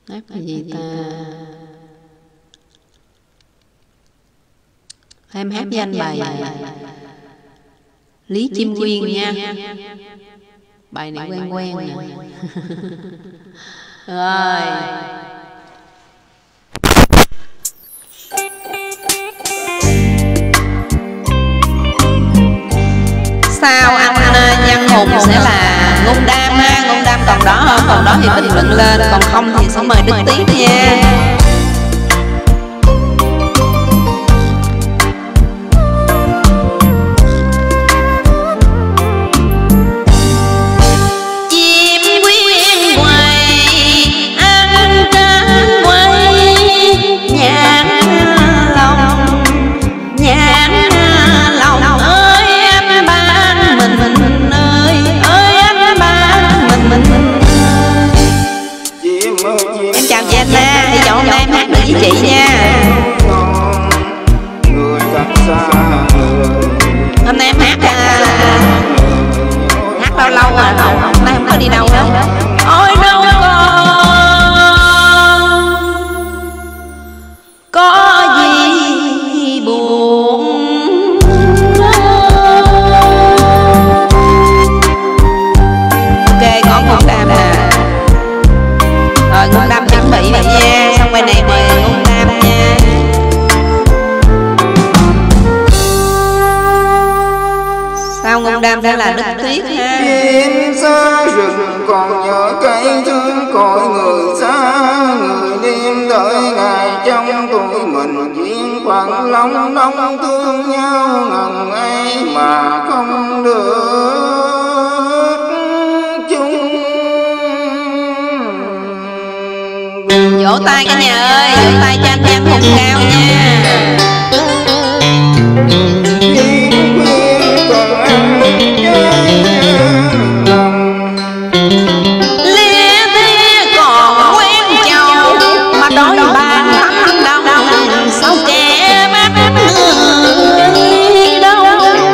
Hát bài gì ta? Em hát với anh bài Lý Chim Quyên nha. Bài này quen quen nè. Rồi. Sao anh Nhân Hùng sẽ là Ngung Đam ha. Ngung Đam còn đó không? Còn đó thì bình luận lên, còn không thì sẽ mời Đức Tiến nha. Với chị nha. Hôm nay em hát bao lâu rồi? Hôm nay không có đi đâu hết. Ôi đâu có gì buồn. Ok, có Ngung Đam nè. Rồi Ngung Đam chuẩn bị vậy nha. Xong bài này mời Ngung Đam nha. Sao Ngung Đam sẽ là Đức Tuyết ha. Đêm xa rừng còn nhớ cây thương cõi người xa. Người đêm đợi ngày trong tuổi mình duyên phận lòng đông thương nhau ngần ấy mà không được chung. Vỗ tay cả nhà ơi, vỗ tay cho anh Nhân Hùng cao nha. Lê thế còn quen chồng mà đói bàn thăm đông. Sao kẻ bắt người đâu.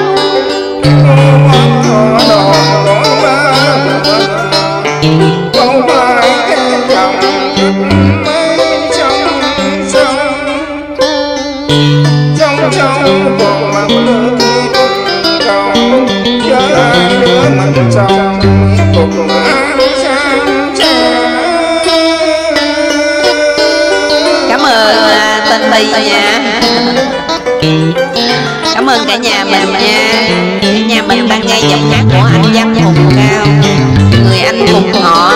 Không phải em chồng trong một mặt nước cầu chớ đứa mình trong cùng ánh sáng tre. Cảm ơn Tên Tì nha. Cảm ơn cả nhà mình nha. Cả nhà mình đang nghe giọng hát của anh Nhân Hùng cao, người anh cùng họ.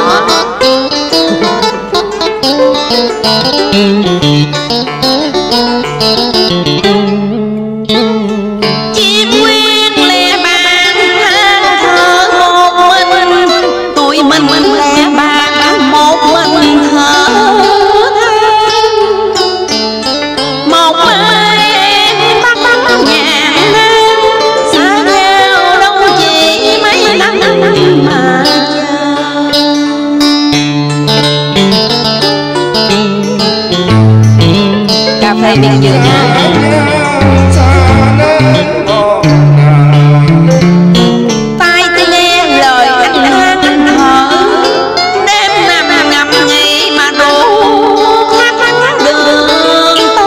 Chim quyên lẻ bàn than thở một mình. Tụi mình lẻ bàn một mình thở than. Một mai em bắt nhàn nan, xa nhau đâu chỉ mấy năm mà cà phê miền Dương nha. Tai tôi nghe lời anh than thở, đêm nằm ngắm nghĩ mà đủ thắt đường tơ.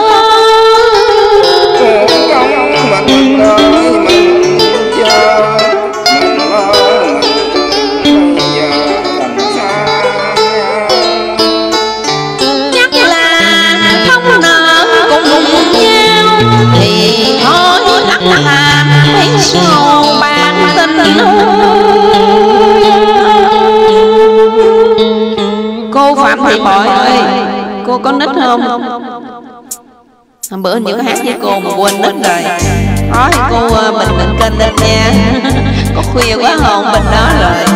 Mình ơi mình chờ mình ơi mình giờ làm sao. Chắc là không nỡ cùng nhau thì thôi lắc làm thấy sầu bàn tình. Cô Phạm Thị Bội ơi, cô có nít không? Hôm bữa nhớ hát với cô mà quên nít rồi. Thôi cô bình định kênh lên nha. Có khuya quá hồn bên đó rồi.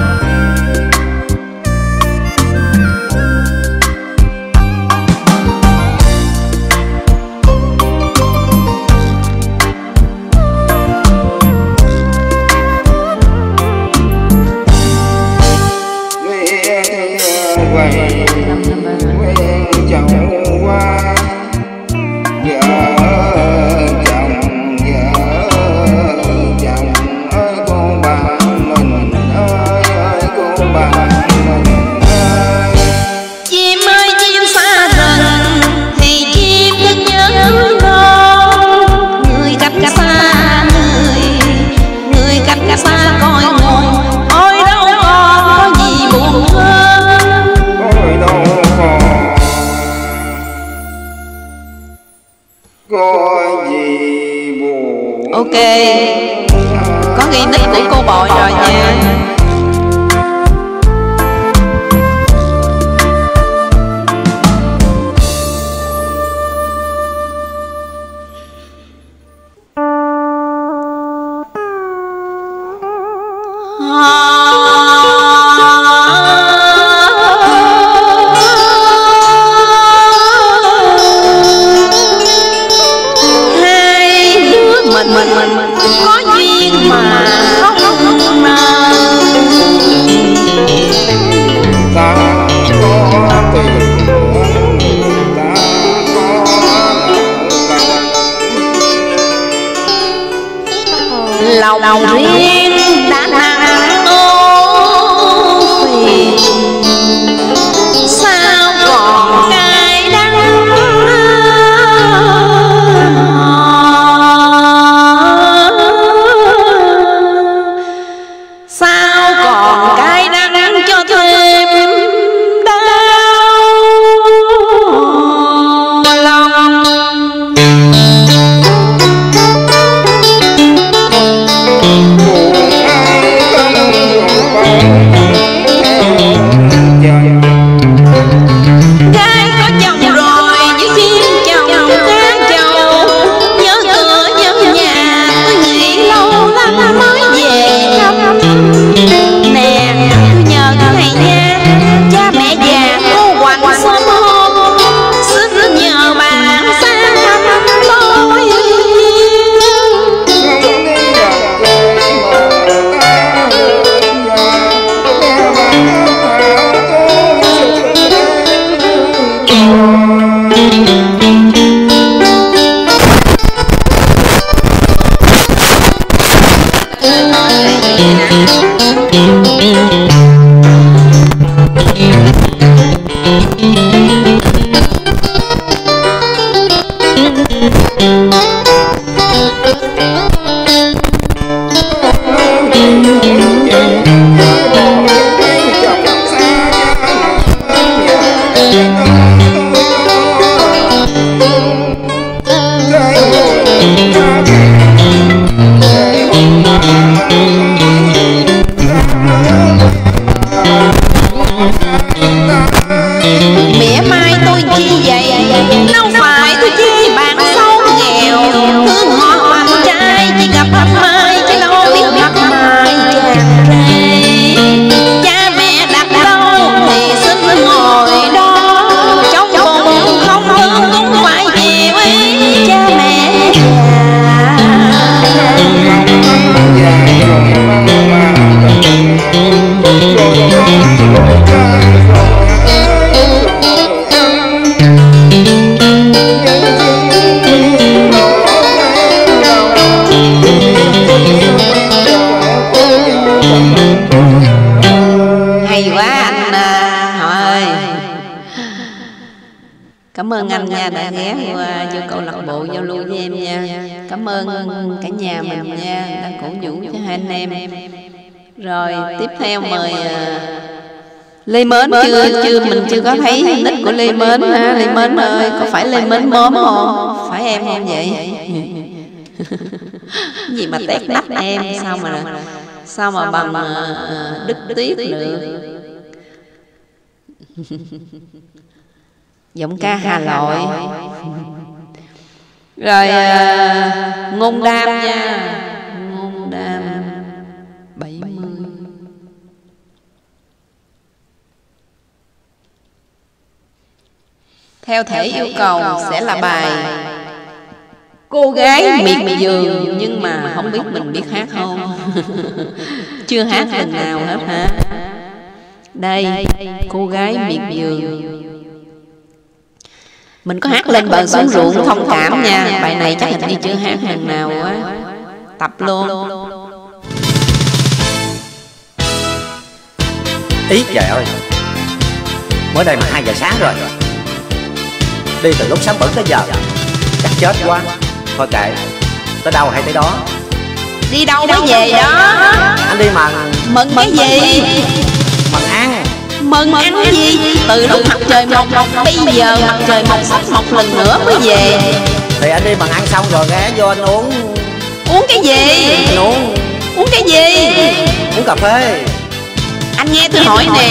Quen chồng qua vợ chồng ơi cô bạn mình ơi cô bạn mình ơi. Chim ơi Ok, có ghi nick của cô Bội rồi nha. Mình có duyên mà không nợ. Ta có tình ta có Lòng riêng đã nặng ưu phiền, sao còn cay đắng. Sao còn cay đắng cho thêm đau lòng. Gái có chồng rồi như chim chồng cá chầu, nhớ cửa nhớ nhà tôi nghĩ lâu lắm mới về thăm. Nè tôi nhờ cái này nha, cha mẹ già cô hoành sớm hôm, xin nhờ bà sang thăm tôi. Mỉa mai tôi chi vậy, đâu phải tôi chi bạn xấu nghèo. Thương ngọt bạn trai chỉ gặp mặt mai, chứ đâu biết mặt mai chàng trai. Cha mẹ đặt đâu thì xin ngồi đó, trong bụng không thương cũng phải về với cha mẹ hay quá anh Họ ơi. Cảm ơn anh nha đã ghé qua vô câu lạc bộ giao lưu với em nha. Cảm ơn cả nhà mình nha, đã cổ vũ cho hai anh em. Rồi tiếp theo mời Lê Mến. Mình chưa có thấy nick của Lê Mến ha. Lê Mến ơi, có phải Lê Mến móm không? Phải em không vậy? Cái gì mà tét đắp em, sao mà bằng Đức Tuyết được. Giọng ca Hà Nội. Rồi Ngôn Đam nha. Ngôn Đam 70. Theo thể yêu cầu sẽ là bài Cô gái miệt vườn, nhưng mà không biết mình biết hát không. Chưa hát lần nào hết hả? Đây, Cô gái miệt vườn. Mình có hát Lên bờ xuống ruộng thông cảm nha. Bài này chắc hình như chưa hát lần nào quá. Tập luôn. Ý trời ơi, mới đây mà 2 giờ sáng rồi. Đi từ lúc sáng bẩn tới giờ, chắc chết quá. Thôi kệ, tới đâu hay tới đó. Đi đâu mới về đó. Anh đi mừng. Mừng cái gì? Mừng ăn. Mừng ăn cái gì? Từ lúc mặt trời mọc bây giờ mặt trời mọc sắp mọc lần nữa mới về. Thì anh đi mừng ăn xong rồi ghé vô anh uống Uống cái gì? Anh uống. Uống cái gì? Uống cà phê. Anh nghe tôi hỏi nè,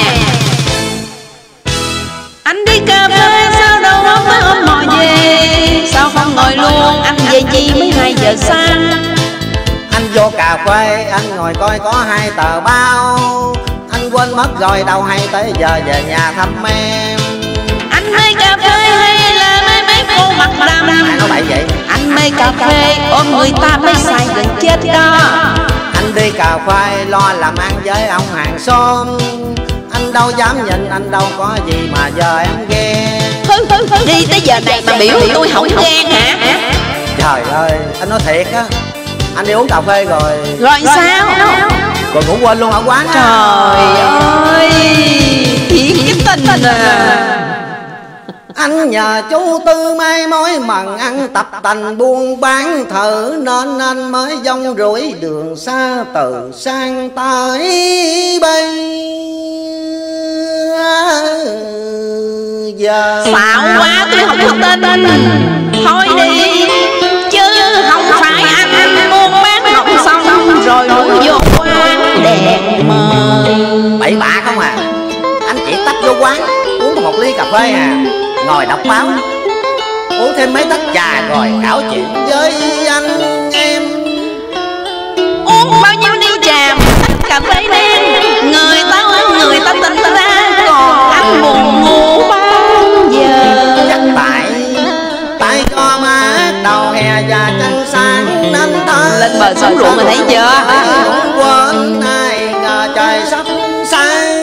anh đi cà phê sao đâu mới ôm mò về? Sao không ngồi luôn, anh về chi mới 2 giờ sáng? Anh vô cà phê, anh ngồi coi có 2 tờ báo. Anh quên mất rồi đâu hay tới giờ về nhà thăm em. Anh mê cà phê hay là mê mấy cô mặt đầm? Ai nói bậy vậy? Anh mê cà phê ôm người ta mới say gần chết đó. Anh đi cà phê lo làm ăn với ông hàng xóm. Anh đâu dám nhìn, anh đâu có gì mà giờ em ghen. Đi tới giờ này mà biểu tôi không ghen hả? Trời ơi, anh nói thiệt á. Anh đi uống cà phê rồi. Rồi sao? Rồi ngủ quên luôn ở quán á. Trời ơi, thiệt cái tình à. Anh nhờ chú Tư mai mối mần ăn tập tành buôn bán thử, nên anh mới dông rủi đường xa từ sang tới bây giờ. Xạo quá tôi không có tin. Thôi đi, chứ không phải anh buôn bán học xong rồi muốn vô quán đèn mờ. Bậy bạ không à. Anh chỉ tách vô quán uống một ly cà phê à, ngồi đọc báo, uống thêm mấy tách trà rồi thảo chuyện với anh em. Uống bao nhiêu ly trà tách cà phê đen, người ta uống người ta tỉnh ra, còn anh buồn ngủ bao giờ? Chắc tại cho má đầu hè và trăng sáng nên ta lên bờ sông ruộng mà thấy chưa? Quên ai ngờ trời sắp sáng.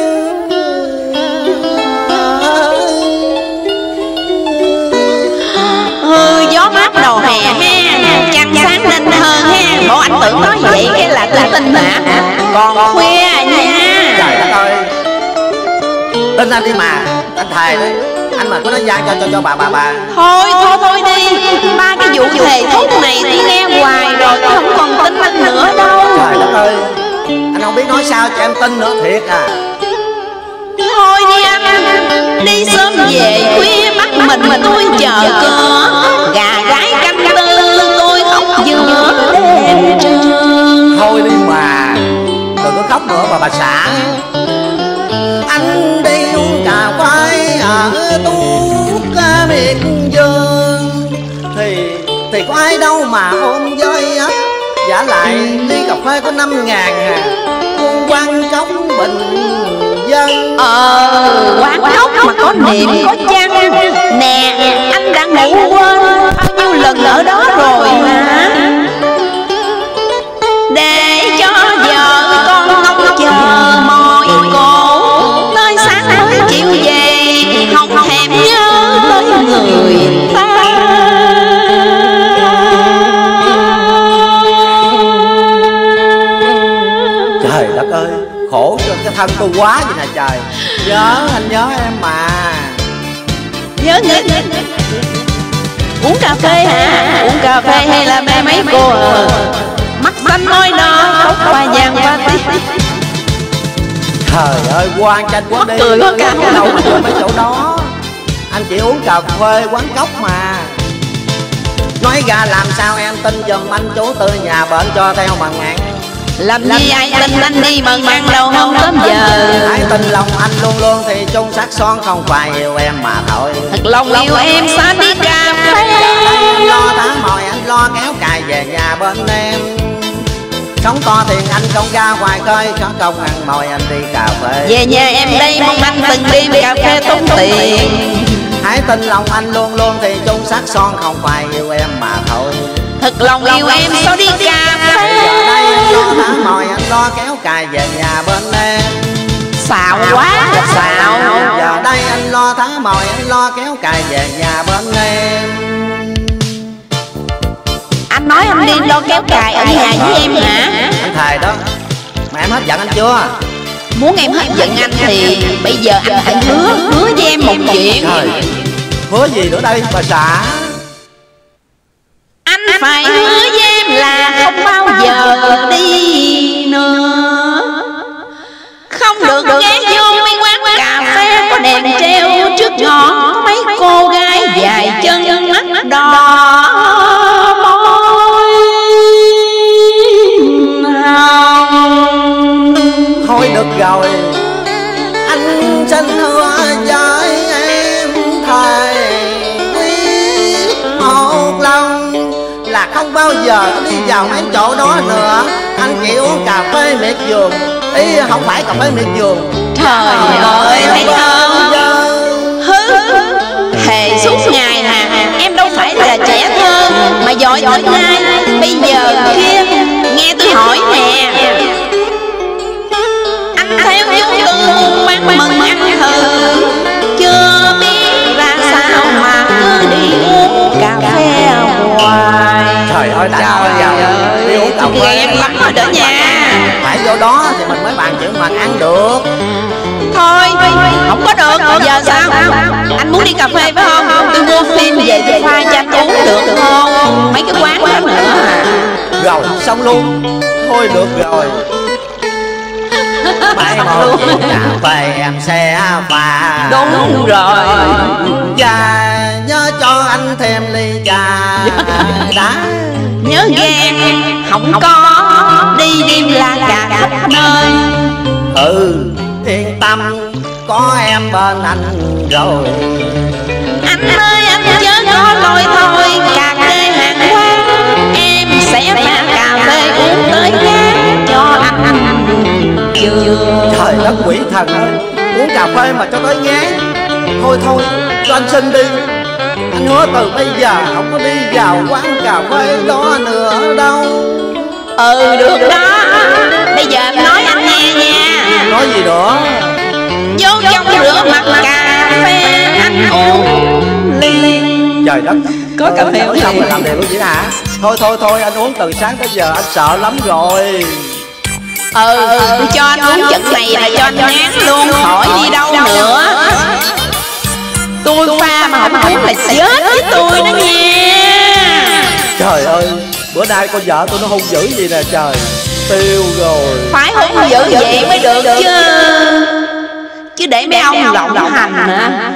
Gió mát đầu hè ha, trăng sáng nên hơn ha. Bộ anh tưởng nói vậy cái là tôi tin hả? Còn khuya nha. Trời đất ơi, tin anh đi mà, anh thề đấy. Anh mà có nói gian cho bà. Thôi đi. Ba cái vụ thề thốt này tôi nghe hoài rồi, tôi không còn tin anh nữa đâu. Trời đất ơi, anh không biết nói sao cho em tin nữa thiệt à. Thôi đi anh, đi sớm về khuya bắt mình tôi chờ cửa. Gà gái canh tư tôi khóc giữa đêm trường. Thôi đi mà, đừng có khóc nữa bà xã. Anh đi uống cà phê ở Tuốt Miệt Dương thì có ai đâu mà ôm với ấp. Giả lại ly cà phê có 5.000 à, quán cốc bình dân. Quán cốc mà có niệm có chăng. Nè anh đã ngủ quên bao nhiêu lần ở đó rồi mà. Để cho vợ con ngóng chờ mỏi cổ, tới sáng mới chịu về, không thèm nhớ tới người ta. Trời đất ơi, khổ cho cái thân tôi quá vậy nè trời. Anh nhớ em mà. Nhớ. Uống cà phê hả? Uống cà phê hay là mê mấy cô à? Mắt xanh môi đỏ, tóc hoa vàng hoa tí. Trời ơi, quan tranh quá đi. Cười quá cả. Đâu mà chơi mấy chỗ đó. Anh chỉ uống cà phê quán cốc mà. Nói ra làm sao em tin giùm anh chú Tư nhà bệnh cho theo mần ngàn. Làm gì ai tin anh đi mần ngàn đâu không tới giờ. Ai tin lòng anh luôn luôn thì chung sắc son, không phải yêu em mà thôi. Thật lòng yêu em sao đi cà phê. Anh lo thả mồi, anh lo kéo cài về nhà bên em. Sống to tiền anh không ra ngoài khơi, có công ăn mồi anh đi cà phê. Về nhà em đây mong anh từng đêm cà phê tốn tiền. Hãy tin lòng anh luôn luôn thì chung sắc son, không phải yêu em mà thôi. Thật lòng yêu em sao đi cà phê. Giờ đây anh lo thả mồi, anh lo kéo cài về nhà bên em. Xạo quá xạo. Giờ đây anh lo thả mồi, anh lo kéo cài về nhà bên em. Anh nói anh đi lo kéo cài ở nhà với em hả? Anh thề đó. Mà em hết giận anh chưa? Muốn em hết giận anh thì bây giờ anh phải hứa với em một chuyện. Trời, hứa gì nữa đây bà xã? Anh phải hứa với em là không bao giờ đi nữa. Không được ghé vô mấy quán cà phê có đèn treo trước ngõ, có mấy cô gái dài chân mắt đỏ môi. giờ có đi vào mấy chỗ đó nữa. Anh chỉ uống cà phê miệt vườn, ý không phải cà phê miệt vườn. Trời ơi thấy không, thề suốt ngày nè, em đâu phải là trẻ thơ mà giỏi tiếng Anh. Bây giờ kia nghe tôi hỏi nè, anh theo chúng tôi bán mừng ăn thử, chưa biết ra sao mà cứ đi uống cà phê hoài. Trời ơi đã nói giờ đi uống cà phê em lắm rồi đó nha. phải vô đó thì mình mới bàn chuyện mà ăn được. Thôi không có được, giờ sao? Anh muốn đi cà phê phải không? Tôi mua phim về tôi pha cho anh uống được không? Mấy cái quán đó nữa à. Rồi xong luôn. Thôi được rồi. Mấy một chiếc cà phê em sẽ pha. Đúng rồi. Và nhớ cho anh thêm ly trà đá. Nhớ ghen không có đi đêm la cà khắp nơi. Yên tâm có em bên anh rồi. Anh ơi anh chớ có lôi thôi, cà phê hàng quán em sẽ pha cà phê uống tới ngán cho anh chưa. Trời đất quỷ thần ơi, uống cà phê mà cho tới ngán. Thôi thôi cho anh xin đi. Anh hứa từ bây giờ không có đi vào quán cà phê đó nữa đâu. Được đó. Bây giờ em nói anh nghe nha. Nói gì nữa? Vô trong rửa mặt cà phê anh uống ly. Trời đất, có cà phê nói xong rồi làm đẹp luôn vậy hả? Thôi thôi thôi anh uống từ sáng tới giờ anh sợ lắm rồi. Tôi cho anh uống chất này là cho anh ngán luôn, khỏi đi đâu nữa. Tôi pha mà không uống là chết với tôi đó nha. Trời ơi, bữa nay con vợ tôi nó hung dữ gì nè trời. Tiêu rồi. Phải hung dữ vậy mới được chứ. Chứ để mấy ông lộng hành hả?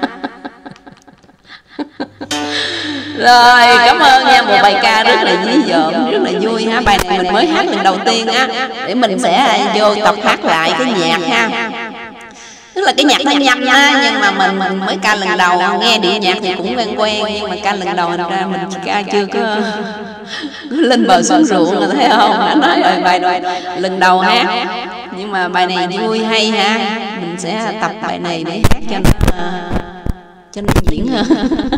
Rồi cảm ơn nha, một bài ca rất là dí dợm, rất là vui ha. Bài này mình mới hát lần đầu tiên á, để mình sẽ vô tập hát lại cái nhạc ha. Tức là cái nhạc nó nhanh á, nhưng mà mình mới ca lần đầu, nghe điệu nhạc thì cũng quen quen, nhưng mà ca lần đầu thành ra mình ca chưa có lên bờ xuống ruộng là thấy không? Đã nói rồi, bài này lần đầu hát, nhưng mà bài này vui hay ha. Mình sẽ tập bài này để hát cho nó diễn hơn.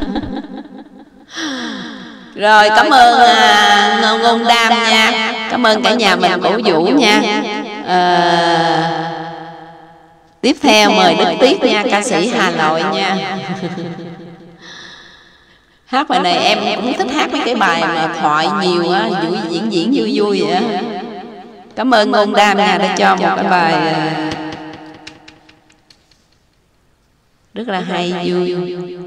Rồi cảm ơn Ngôn Đam nha, cảm ơn cả nhà mình cổ vũ nha. Tiếp theo mời Đức Tiết nha, ca sĩ Hà Nội nha. Hát bài này em cũng thích hát mấy cái bài mà thoại nhiều á, diễn vui vui vậy á. Cảm ơn Ngôn Đam nha đã cho một cái bài rất là hay vui.